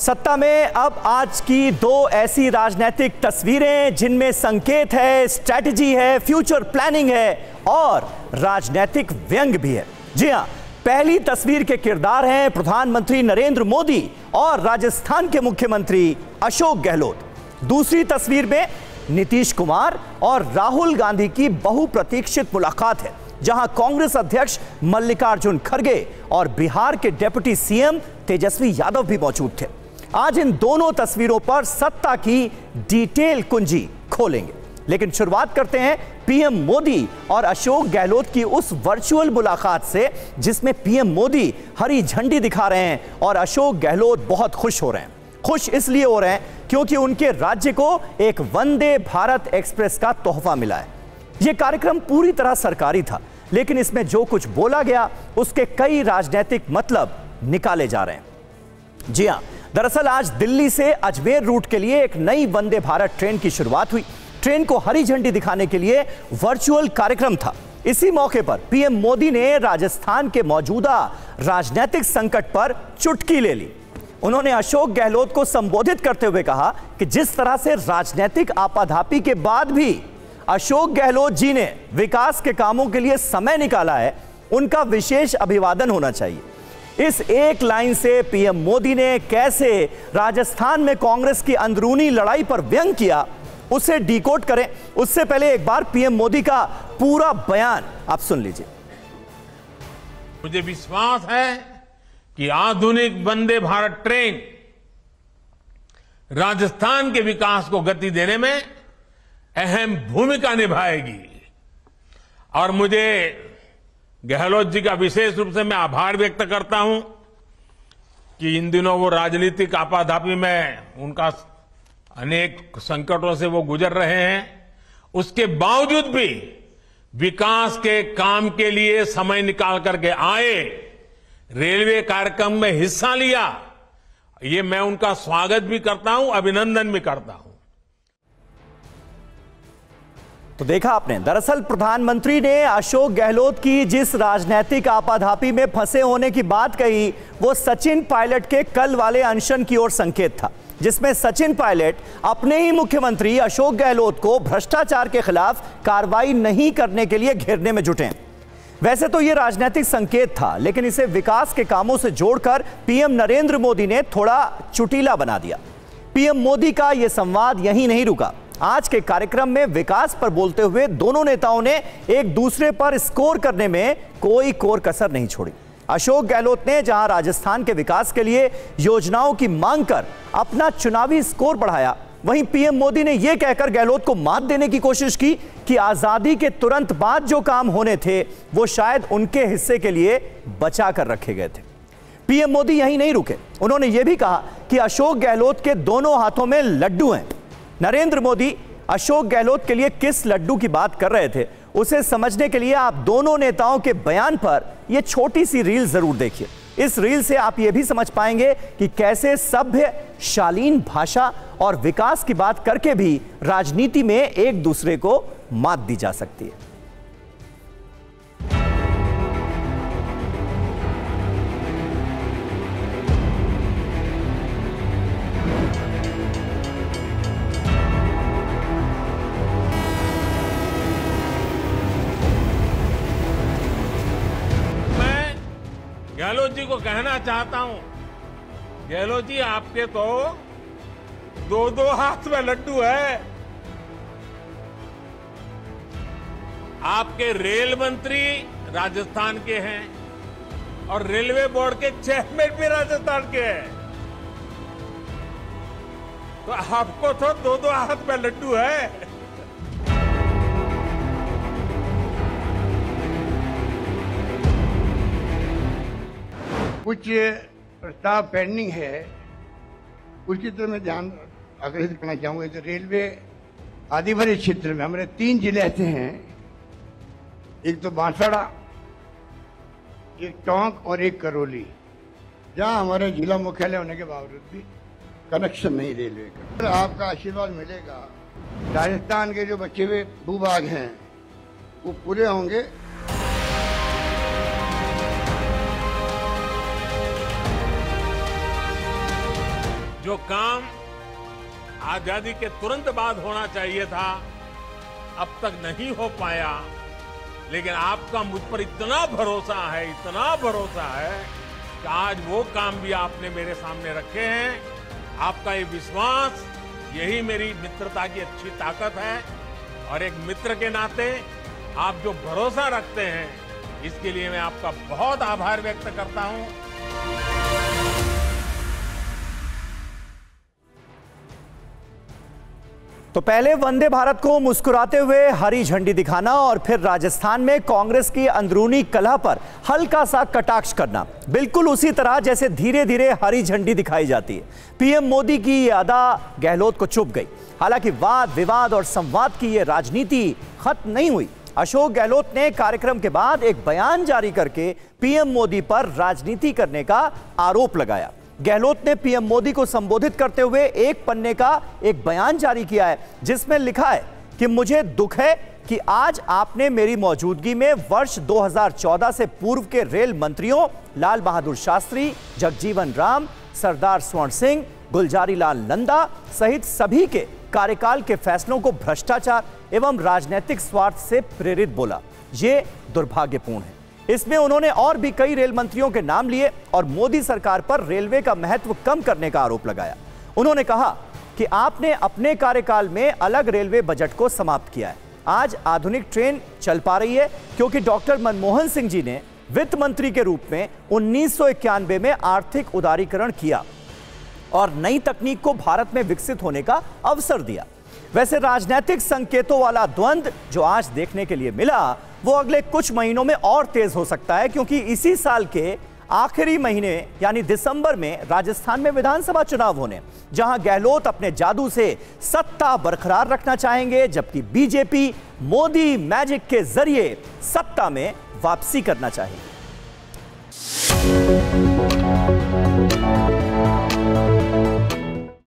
सत्ता में अब आज की दो ऐसी राजनीतिक तस्वीरें जिनमें संकेत है, स्ट्रैटेजी है, फ्यूचर प्लानिंग है और राजनीतिक व्यंग भी है। जी हां, पहली तस्वीर के किरदार हैं प्रधानमंत्री नरेंद्र मोदी और राजस्थान के मुख्यमंत्री अशोक गहलोत। दूसरी तस्वीर में नीतीश कुमार और राहुल गांधी की बहुप्रतीक्षित मुलाकात है, जहां कांग्रेस अध्यक्ष मल्लिकार्जुन खड़गे और बिहार के डिप्टी सीएम तेजस्वी यादव भी मौजूद थे। आज इन दोनों तस्वीरों पर सत्ता की डिटेल कुंजी खोलेंगे, लेकिन शुरुआत करते हैं पीएम मोदी और अशोक गहलोत की उस वर्चुअल मुलाकात से, जिसमें पीएम मोदी हरी झंडी दिखा रहे हैं और अशोक गहलोत बहुत खुश हो रहे हैं। खुश इसलिए हो रहे हैं क्योंकि उनके राज्य को एक वंदे भारत एक्सप्रेस का तोहफा मिला है। यह कार्यक्रम पूरी तरह सरकारी था, लेकिन इसमें जो कुछ बोला गया उसके कई राजनीतिक मतलब निकाले जा रहे हैं। जी हां, दरअसल आज दिल्ली से अजमेर रूट के लिए एक नई वंदे भारत ट्रेन की शुरुआत हुई। ट्रेन को हरी झंडी दिखाने के लिए वर्चुअल कार्यक्रम था। इसी मौके पर पीएम मोदी ने राजस्थान के मौजूदा राजनीतिक संकट पर चुटकी ले ली। उन्होंने अशोक गहलोत को संबोधित करते हुए कहा कि जिस तरह से राजनीतिक आपाधापी के बाद भी अशोक गहलोत जी ने विकास के कामों के लिए समय निकाला है, उनका विशेष अभिवादन होना चाहिए। इस एक लाइन से पीएम मोदी ने कैसे राजस्थान में कांग्रेस की अंदरूनी लड़ाई पर व्यंग किया, उसे डिकोड करें। उससे पहले एक बार पीएम मोदी का पूरा बयान आप सुन लीजिए। मुझे विश्वास है कि आधुनिक वंदे भारत ट्रेन राजस्थान के विकास को गति देने में अहम भूमिका निभाएगी और मुझे गहलोत जी का विशेष रूप से मैं आभार व्यक्त करता हूं कि इन दिनों वो राजनीतिक आपाधापी में उनका अनेक संकटों से वो गुजर रहे हैं, उसके बावजूद भी विकास के काम के लिए समय निकाल करके आए, रेलवे कार्यक्रम में हिस्सा लिया। ये मैं उनका स्वागत भी करता हूं, अभिनंदन भी करता हूं। तो देखा आपने, दरअसल प्रधानमंत्री ने अशोक गहलोत की जिस राजनीतिक आपाधापी में फंसे होने की बात कही, वो सचिन पायलट के कल वाले अनशन की ओर संकेत था, जिसमें सचिन पायलट अपने ही मुख्यमंत्री अशोक गहलोत को भ्रष्टाचार के खिलाफ कार्रवाई नहीं करने के लिए घेरने में जुटे। वैसे तो यह राजनीतिक संकेत था, लेकिन इसे विकास के कामों से जोड़कर पीएम नरेंद्र मोदी ने थोड़ा चुटीला बना दिया। पीएम मोदी का यह संवाद यहीं नहीं रुका। आज के कार्यक्रम में विकास पर बोलते हुए दोनों नेताओं ने एक दूसरे पर स्कोर करने में कोई कोर कसर नहीं छोड़ी। अशोक गहलोत ने जहां राजस्थान के विकास के लिए योजनाओं की मांग कर अपना चुनावी स्कोर बढ़ाया, वहीं पीएम मोदी ने यह कहकर गहलोत को मात देने की कोशिश की कि आजादी के तुरंत बाद जो काम होने थे वो शायद उनके हिस्से के लिए बचा कर रखे गए थे। पीएम मोदी यहीं नहीं रुके, उन्होंने यह भी कहा कि अशोक गहलोत के दोनों हाथों में लड्डू हैं। नरेंद्र मोदी अशोक गहलोत के लिए किस लड्डू की बात कर रहे थे, उसे समझने के लिए आप दोनों नेताओं के बयान पर यह छोटी सी रील जरूर देखिए। इस रील से आप यह भी समझ पाएंगे कि कैसे सभ्य, शालीन भाषा और विकास की बात करके भी राजनीति में एक दूसरे को मात दी जा सकती है। गहलोत जी को कहना चाहता हूं, गहलोत जी आपके तो दो हाथ में लड्डू है। आपके रेल मंत्री राजस्थान के हैं और रेलवे बोर्ड के चेयरमैन भी राजस्थान के हैं, तो आपको तो दो हाथ में लड्डू है। कुछ प्रस्ताव पेंडिंग है, उसकी तरफ मैं ध्यान आकर्षित करना चाहूंगा। तो रेलवे आदिवासी क्षेत्र में हमारे 3 जिले ऐसे हैं, एक तो बांसवाड़ा, एक टोंक और एक करौली, जहां हमारे जिला मुख्यालय होने के बावजूद भी कनेक्शन नहीं रेलवे का। तो आपका आशीर्वाद मिलेगा, राजस्थान के जो बचे हुए भूभाग हैं वो पूरे होंगे। जो काम आजादी के तुरंत बाद होना चाहिए था, अब तक नहीं हो पाया, लेकिन आपका मुझ पर इतना भरोसा है कि आज वो काम भी आपने मेरे सामने रखे हैं। आपका ये विश्वास, यही मेरी मित्रता की अच्छी ताकत है। और एक मित्र के नाते आप जो भरोसा रखते हैं, इसके लिए मैं आपका बहुत आभार व्यक्त करता हूं। तो पहले वंदे भारत को मुस्कुराते हुए हरी झंडी दिखाना और फिर राजस्थान में कांग्रेस की अंदरूनी कलह पर हल्का सा कटाक्ष करना, बिल्कुल उसी तरह जैसे धीरे धीरे हरी झंडी दिखाई जाती है। पीएम मोदी की ये अदा गहलोत को चुभ गई। हालांकि वाद विवाद और संवाद की ये राजनीति खत्म नहीं हुई। अशोक गहलोत ने कार्यक्रम के बाद एक बयान जारी करके पीएम मोदी पर राजनीति करने का आरोप लगाया। गहलोत ने पीएम मोदी को संबोधित करते हुए एक पन्ने का एक बयान जारी किया है, जिसमें लिखा है कि मुझे दुख है कि आज आपने मेरी मौजूदगी में वर्ष 2014 से पूर्व के रेल मंत्रियों लाल बहादुर शास्त्री, जगजीवन राम, सरदार स्वर्ण सिंह, गुलजारी लाल नंदा सहित सभी के कार्यकाल के फैसलों को भ्रष्टाचार एवं राजनीतिक स्वार्थ से प्रेरित बोला। ये दुर्भाग्यपूर्ण है। इसमें उन्होंने और भी कई रेल मंत्रियों के नाम लिए और मोदी सरकार पर रेलवे का महत्व कम करने का आरोप लगाया। उन्होंने कहा कि आपने अपने कार्यकाल में अलग रेलवे बजट को समाप्त किया है। आज आधुनिक ट्रेन चल पा रही है क्योंकि डॉक्टर मनमोहन सिंह जी ने वित्त मंत्री के रूप में 1991 में आर्थिक उदारीकरण किया और नई तकनीक को भारत में विकसित होने का अवसर दिया। वैसे राजनीतिक संकेतों वाला द्वंद्व जो आज देखने के लिए मिला, वो अगले कुछ महीनों में और तेज हो सकता है, क्योंकि इसी साल के आखिरी महीने यानी दिसंबर में राजस्थान में विधानसभा चुनाव होने, जहां गहलोत अपने जादू से सत्ता बरकरार रखना चाहेंगे, जबकि बीजेपी मोदी मैजिक के जरिए सत्ता में वापसी करना चाहेगी।